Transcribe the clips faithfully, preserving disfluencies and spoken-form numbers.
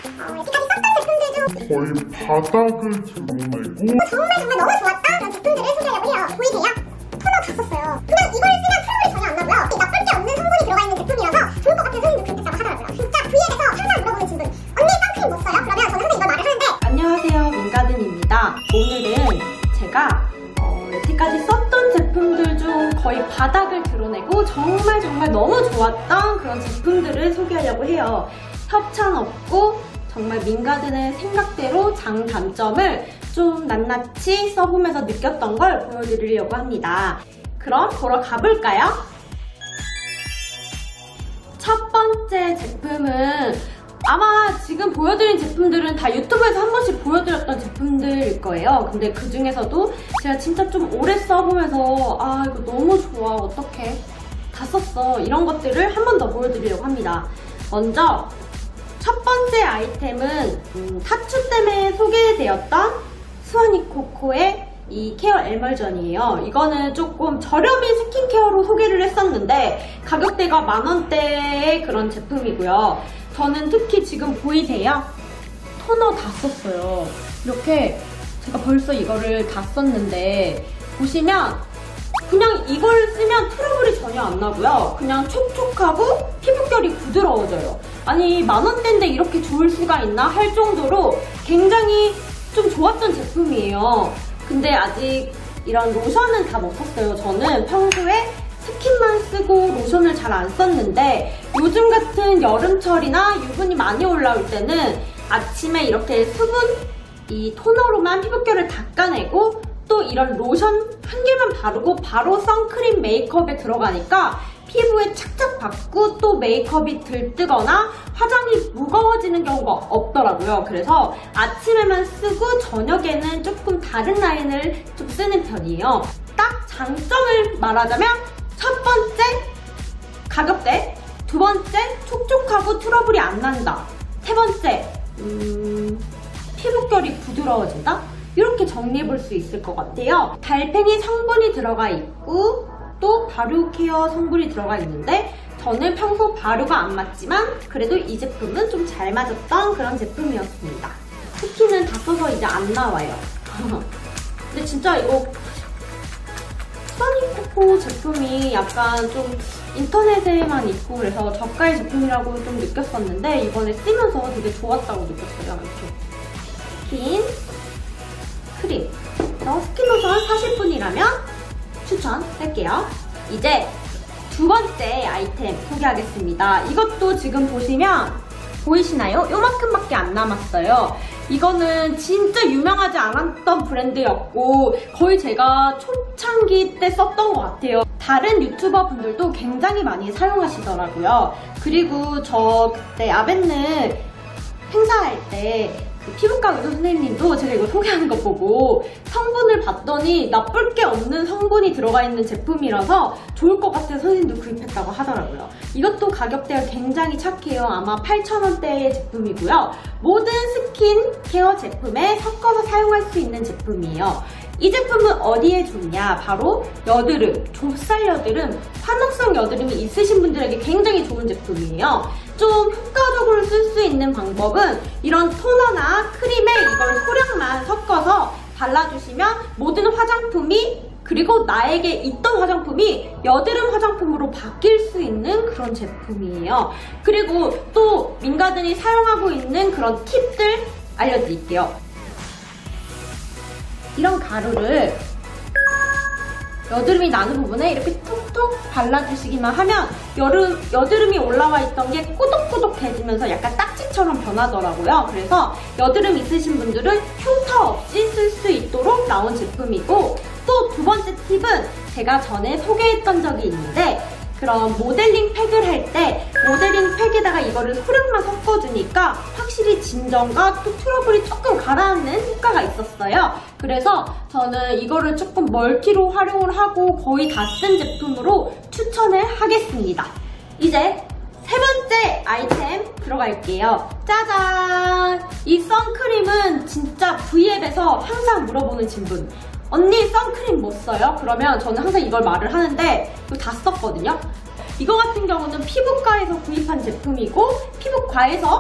거의 바닥을 드러내고 정말 정말 너무 좋았다 그런 제품들을 소개하려고 해요. 보이세요? 토너 다 썼어요. 그냥 이걸 쓰면 트러블이 전혀 안 나고요. 나쁠 게 없는 성분이 들어가 있는 제품이라서 좋을 것 같은 선생님도 그렇게 있다고 하더라고요. 진짜 브이앱에서 항상 물어보는 질문, 언니 선크림 뭐 써요? 그러면 저는 항상 이걸 말을 하는데, 안녕하세요, 민가든입니다. 오늘은 제가 어, 여태까지 썼던 제품들 중 거의 바닥을 드러내고 정말 정말 너무 좋았던 그런 제품들을 소개하려고 해요. 협찬 없고 정말 민가든의 생각대로 장단점을 좀 낱낱이 써보면서 느꼈던 걸 보여드리려고 합니다. 그럼 보러 가볼까요? 첫 번째 제품은 아마 지금 보여드린 제품들은 다 유튜브에서 한 번씩 보여드렸던 제품들일 거예요. 근데 그 중에서도 제가 진짜 좀 오래 써보면서 아 이거 너무 좋아, 어떡해, 다 썼어, 이런 것들을 한 번 더 보여드리려고 합니다. 먼저 첫 번째 아이템은 음, 타투 때문에 소개되었던 스와니코코의 이 케어 에멀전이에요. 이거는 조금 저렴이 스킨케어로 소개를 했었는데 가격대가 만원대의 그런 제품이고요. 저는 특히 지금 보이세요? 토너 다 썼어요. 이렇게 제가 벌써 이거를 다 썼는데 보시면 그냥 이걸 쓰면 트러블이 전혀 안 나고요. 그냥 촉촉하고 피부결이 부드러워져요. 아니 만원대인데 이렇게 좋을 수가 있나 할 정도로 굉장히 좀 좋았던 제품이에요. 근데 아직 이런 로션은 다 못 썼어요. 저는 평소에 스킨만 쓰고 로션을 잘 안 썼는데 요즘 같은 여름철이나 유분이 많이 올라올 때는 아침에 이렇게 수분 이 토너로만 피부결을 닦아내고 또 이런 로션 한 개만 바르고 바로 선크림 메이크업에 들어가니까 피부에 착착 받고 또 메이크업이 들뜨거나 화장이 무거워지는 경우가 없더라고요. 그래서 아침에만 쓰고 저녁에는 조금 다른 라인을 좀 쓰는 편이에요. 딱 장점을 말하자면 첫 번째, 가격대. 두 번째, 촉촉하고 트러블이 안 난다. 세 번째, 음, 피부결이 부드러워진다? 이렇게 정리해볼 수 있을 것 같아요. 달팽이 성분이 들어가 있고 또 발효 케어 성분이 들어가 있는데 저는 평소 발효가 안 맞지만 그래도 이 제품은 좀 잘 맞았던 그런 제품이었습니다. 스킨은 다 써서 이제 안 나와요. 근데 진짜 이거 스와니코코 제품이 약간 좀 인터넷에만 있고 그래서 저가의 제품이라고 좀 느꼈었는데 이번에 쓰면서 되게 좋았다고 느꼈어요. 이렇게 스킨 크림, 그래서 스킨로션 사실 분이라면 추천할게요. 이제 두 번째 아이템 소개하겠습니다. 이것도 지금 보시면 보이시나요? 요만큼밖에 안 남았어요. 이거는 진짜 유명하지 않았던 브랜드였고 거의 제가 초창기 때 썼던 것 같아요. 다른 유튜버 분들도 굉장히 많이 사용하시더라고요. 그리고 저 그때 아벤느 행사할 때 그 피부과 의사 선생님도 제가 이거 소개하는 거 보고 성분을 봤더니 나쁠 게 없는 성분이 들어가 있는 제품이라서 좋을 것 같아서 선생님도 구입했다고 하더라고요. 이것도 가격대가 굉장히 착해요. 아마 팔천 원대의 제품이고요. 모든 스킨케어 제품에 섞어서 사용할 수 있는 제품이에요. 이 제품은 어디에 좋냐? 바로 여드름, 좁쌀 여드름, 화농성 여드름이 있으신 분들에게 굉장히 좋은 제품이에요. 좀 효과적으로 쓸 수 있는 방법은 이런 토너나 크림에 이걸 소량만 섞어서 발라주시면 모든 화장품이 그리고 나에게 있던 화장품이 여드름 화장품으로 바뀔 수 있는 그런 제품이에요. 그리고 또 민가든이 사용하고 있는 그런 팁들 알려드릴게요. 이런 가루를 여드름이 나는 부분에 이렇게 툭툭 발라주시기만 하면 여름, 여드름이 올라와 있던 게 꼬독꼬독해지면서 약간 딱지처럼 변하더라고요. 그래서 여드름 있으신 분들은 흉터 없이 쓸 수 있도록 나온 제품이고 또 두 번째 팁은 제가 전에 소개했던 적이 있는데 그런 모델링 팩을 할 때 모델링 팩에다가 이거를 소량만 섞어주니까 확실히 진정과 또 트러블이 조금 가라앉는 효과가 있었어요. 그래서 저는 이거를 조금 멀티로 활용을 하고 거의 다 쓴 제품으로 추천을 하겠습니다. 이제 세 번째 아이템 들어갈게요. 짜잔! 이 선크림은 진짜 브이앱에서 항상 물어보는 질문. 언니 선크림 뭐 써요? 그러면 저는 항상 이걸 말을 하는데 이거 다 썼거든요. 이거 같은 경우는 피부과에서 구입한 제품이고 피부과에서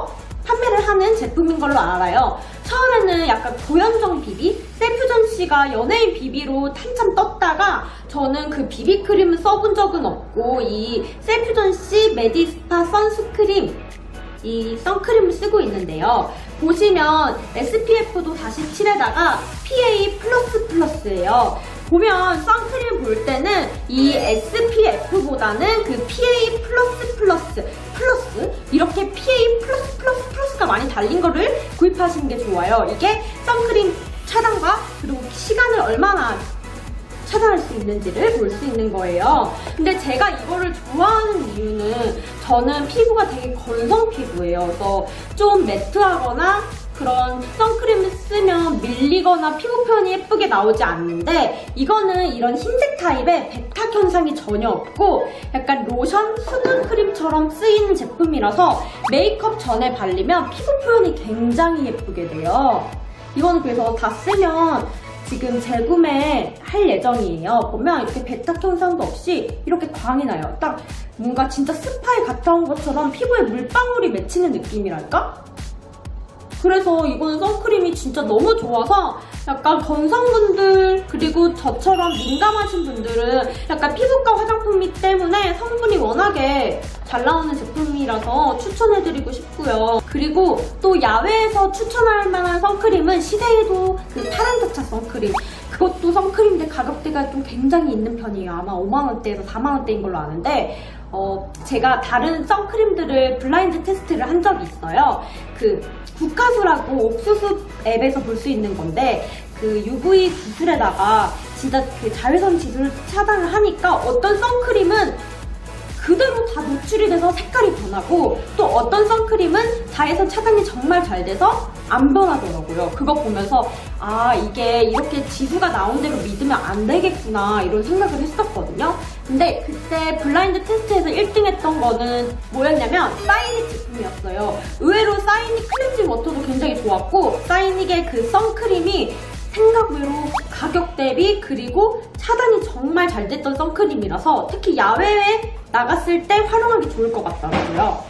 판매를 하는 제품인 걸로 알아요. 처음에는 약간 고현정 비비, 셀프전 씨가 연예인 비비로 한참 떴다가 저는 그 비비크림을 써본 적은 없고 이 셀프전 씨 메디스파 선스크림 이 선크림을 쓰고 있는데요. 보시면 에스피에프도 사십칠에다가 피에이 플러스 플러스예요. 보면 선크림 볼 때는 이 에스피에프보다는 그 피에이 플러스 플러스 플러스 이렇게 피에이 플러스 플러스 플러스가 많이 달린 거를 구입하시는 게 좋아요. 이게 선크림 차단과 그리고 시간을 얼마나 차단할 수 있는지를 볼 수 있는 거예요. 근데 제가 이거를 좋아하는 이유는 저는 피부가 되게 건성 피부예요. 그래서 좀 매트하거나 그런 선크림을 쓰면 밀리거나 피부 표현이 예쁘게 나오지 않는데 이거는 이런 흰색 타입의 백탁 현상이 전혀 없고 약간 로션, 수분크림처럼 쓰이는 제품이라서 메이크업 전에 바르면 피부 표현이 굉장히 예쁘게 돼요. 이거는 그래서 다 쓰면 지금 재구매할 예정이에요. 보면 이렇게 백탁 현상도 없이 이렇게 광이 나요. 딱 뭔가 진짜 스파에 갔다 온 것처럼 피부에 물방울이 맺히는 느낌이랄까? 그래서 이거는 선크림이 진짜 너무 좋아서 약간 건성분들 그리고 저처럼 민감하신 분들은 약간 피부과 화장품이 때문에 성분이 워낙에 잘 나오는 제품이라서 추천해드리고 싶고요. 그리고 또 야외에서 추천할 만한 선크림은 시세이도 그 파란자차 선크림 그것도 선크림인데 가격대가 좀 굉장히 있는 편이에요. 아마 오만 원대에서 사만 원대인 걸로 아는데 어, 제가 다른 선크림들을 블라인드 테스트를 한 적이 있어요. 그 국화수라고 옥수수 앱에서 볼 수 있는 건데 그 유브이 구슬에다가 진짜 그 자외선 지수를 차단을 하니까 어떤 선크림은 그대로 다 노출이 돼서 색깔이 변하고 또 어떤 선크림은 자외선 차단이 정말 잘 돼서 안 변하더라고요. 그거 보면서 아 이게 이렇게 지수가 나온 대로 믿으면 안 되겠구나 이런 생각을 했었거든요. 근데 그때 블라인드 테스트에서 일 등 했던 거는 뭐였냐면 사이닉 제품이었어요. 의외로 사이닉 클렌징 워터도 굉장히 좋았고 사이닉의 그 선크림이 생각외로 가격 대비 그리고 차단이 정말 잘 됐던 선크림이라서 특히 야외에 나갔을 때 활용하기 좋을 것 같더라고요.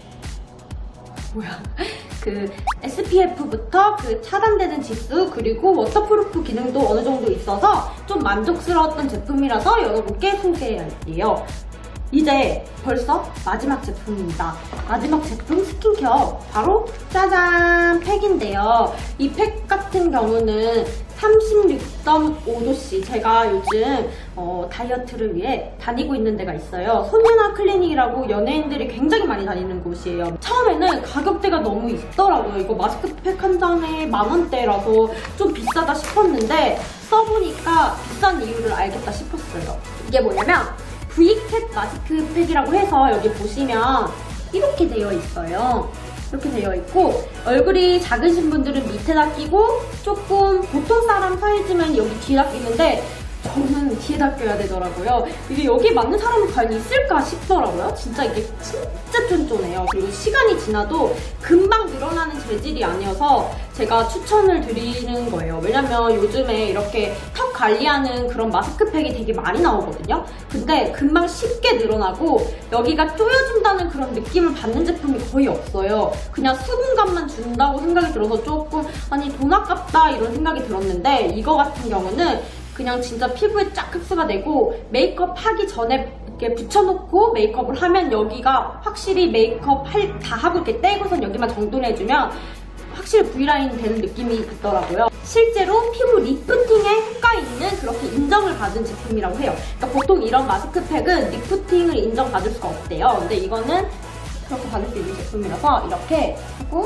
뭐야 그 에스피에프부터 그 차단되는 지수 그리고 워터프루프 기능도 어느 정도 있어서 좀 만족스러웠던 제품이라서 여러분께 소개할게요. 이제 벌써 마지막 제품입니다. 마지막 제품 스킨케어 바로 짜잔 팩인데요. 이 팩 같은 경우는 삼십육 점 오 도씨 제가 요즘 어, 다이어트를 위해 다니고 있는 데가 있어요. 손유나 클리닉이라고 연예인들이 굉장히 많이 다니는 곳이에요. 처음에는 가격대가 너무 있더라고요. 이거 마스크팩 한 장에 만 원대라서 좀 비싸다 싶었는데 써보니까 비싼 이유를 알겠다 싶었어요. 이게 뭐냐면 브이캡 마스크팩이라고 해서 여기 보시면 이렇게 되어 있어요. 이렇게 되어 있고 얼굴이 작으신 분들은 밑에다 끼고 조금 보통 사람 사이즈면 여기 뒤에다 끼는데 저는 뒤에다 껴야 되더라고요. 이게 여기에 맞는 사람이 과연 있을까 싶더라고요. 진짜 이게 진짜 쫀쫀해요. 그리고 시간이 지나도 금방 늘어나는 재질이 아니어서 제가 추천을 드리는 거예요. 왜냐면 요즘에 이렇게 턱 관리하는 그런 마스크팩이 되게 많이 나오거든요. 근데 금방 쉽게 늘어나고 여기가 쪼여진다는 그런 느낌을 받는 제품이 거의 없어요. 그냥 수분감만 준다고 생각이 들어서 조금 아니 돈 아깝다 이런 생각이 들었는데 이거 같은 경우는 그냥 진짜 피부에 쫙 흡수가 되고 메이크업 하기 전에 이렇게 붙여놓고 메이크업을 하면 여기가 확실히 메이크업 할, 다 하고 이렇게 떼고선 여기만 정돈해주면 확실히 V라인 되는 느낌이 있더라고요. 실제로 피부 리프팅에 효과 있는 그렇게 인정을 받은 제품이라고 해요. 그러니까 보통 이런 마스크팩은 리프팅을 인정받을 수가 없대요. 근데 이거는 그렇게 받을 수 있는 제품이라서 이렇게 하고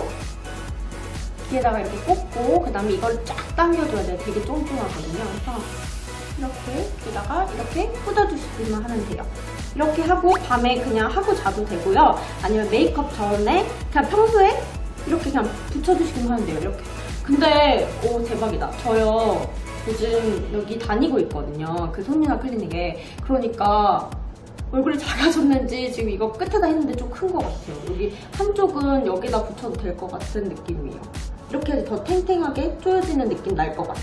뒤에다가 이렇게 꽂고 그 다음에 이걸 쫙 당겨줘야 돼요. 되게 쫀쫀하거든요. 그래서 이렇게 여기다가 이렇게 꽂아주시기만 하면 돼요. 이렇게 하고 밤에 그냥 하고 자도 되고요. 아니면 메이크업 전에 그냥 평소에 이렇게 그냥 붙여주시기만 하면 돼요. 이렇게. 근데 오 대박이다. 저요 요즘 여기 다니고 있거든요. 그 손유나 클리닉에. 그러니까 얼굴이 작아졌는지 지금 이거 끝에다 했는데 좀 큰 것 같아요. 여기 한쪽은 여기다 붙여도 될 것 같은 느낌이에요. 이렇게 해서 더 탱탱하게 쪼여지는 느낌 날 것 같아.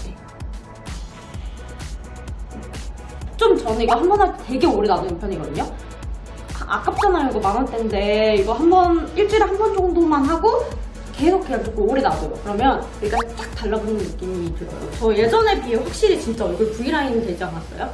좀 저는 이거 한 번 할 때 되게 오래 놔두는 편이거든요. 아, 아깝잖아요. 이거 만 원대인데 이거 한 번 일주일에 한 번 정도만 하고 계속 그냥 조금 오래 놔둬요. 그러면 여기가 쫙 달라붙는 느낌이 들어요. 저 예전에 비해 확실히 진짜 얼굴 V라인이 되지 않았어요?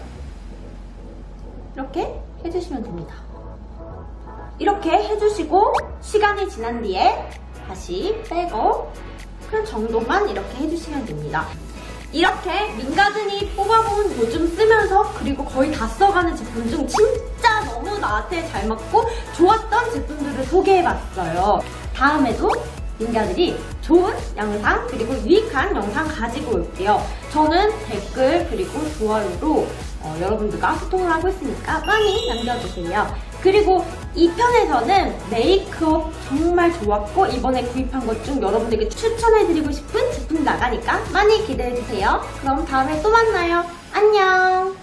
이렇게 해주시면 됩니다. 이렇게 해주시고 시간이 지난 뒤에 다시 빼고 그 정도만 이렇게 해주시면 됩니다. 이렇게 민가든이 뽑아본 요즘 쓰면서 그리고 거의 다 써가는 제품 중 진짜 너무 나한테 잘 맞고 좋았던 제품들을 소개해봤어요. 다음에도 민가들이 좋은 영상 그리고 유익한 영상 가지고 올게요. 저는 댓글 그리고 좋아요로 어, 여러분들과 소통을 하고 있으니까 많이 남겨주세요. 그리고 이 편에서는 메이크업 정말 좋았고 이번에 구입한 것 중 여러분들께 추천해드리고 싶은 제품 나가니까 많이 기대해주세요. 그럼 다음에 또 만나요. 안녕!